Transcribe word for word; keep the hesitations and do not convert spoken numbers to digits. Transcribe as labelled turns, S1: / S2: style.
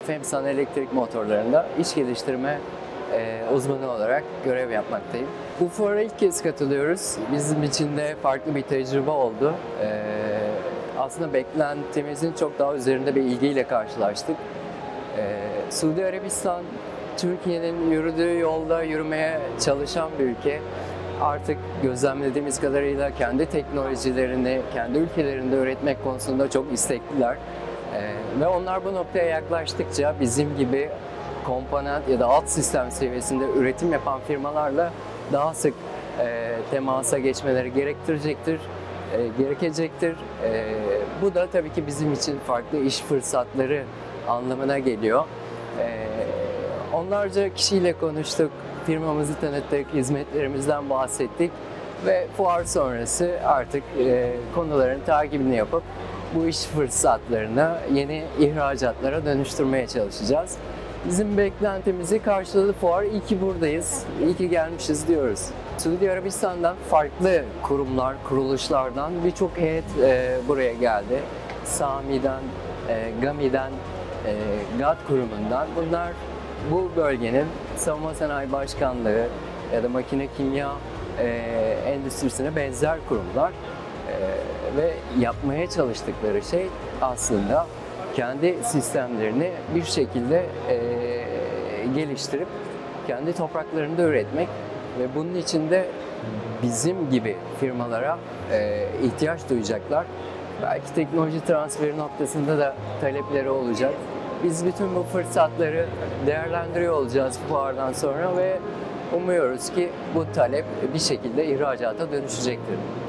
S1: FEMSAN elektrik motorlarında iş geliştirme e, uzmanı olarak görev yapmaktayım. Bu fuara ilk kez katılıyoruz. Bizim için de farklı bir tecrübe oldu. E, aslında beklentimizin çok daha üzerinde bir ilgiyle karşılaştık. E, Suudi Arabistan, Türkiye'nin yürüdüğü yolda yürümeye çalışan bir ülke. Artık gözlemlediğimiz kadarıyla kendi teknolojilerini, kendi ülkelerinde üretmek konusunda çok istekliler. Ee, ve onlar bu noktaya yaklaştıkça bizim gibi komponent ya da alt sistem seviyesinde üretim yapan firmalarla daha sık e, temasa geçmeleri gerektirecektir, e, gerekecektir. E, bu da tabii ki bizim için farklı iş fırsatları anlamına geliyor. E, onlarca kişiyle konuştuk, firmamızı tanıttık, hizmetlerimizden bahsettik ve fuar sonrası artık e, konuların takibini yapıp bu iş fırsatlarını yeni ihracatlara dönüştürmeye çalışacağız. Bizim beklentimizi karşıladı fuar. İyi ki buradayız, iyi ki gelmişiz diyoruz. Suudi Arabistan'dan farklı kurumlar, kuruluşlardan birçok heyet e, buraya geldi. Sami'den, e, Gami'den, e, GAT kurumundan. Bunlar bu bölgenin Savunma Sanayi Başkanlığı ya da makine kimya e, endüstrisine benzer kurumlar. Ee, ve yapmaya çalıştıkları şey aslında kendi sistemlerini bir şekilde e, geliştirip kendi topraklarında üretmek ve bunun için de bizim gibi firmalara e, ihtiyaç duyacaklar. Belki teknoloji transferi noktasında da talepleri olacak. Biz bütün bu fırsatları değerlendiriyor olacağız fuardan sonra ve umuyoruz ki bu talep bir şekilde ihracata dönüşecektir.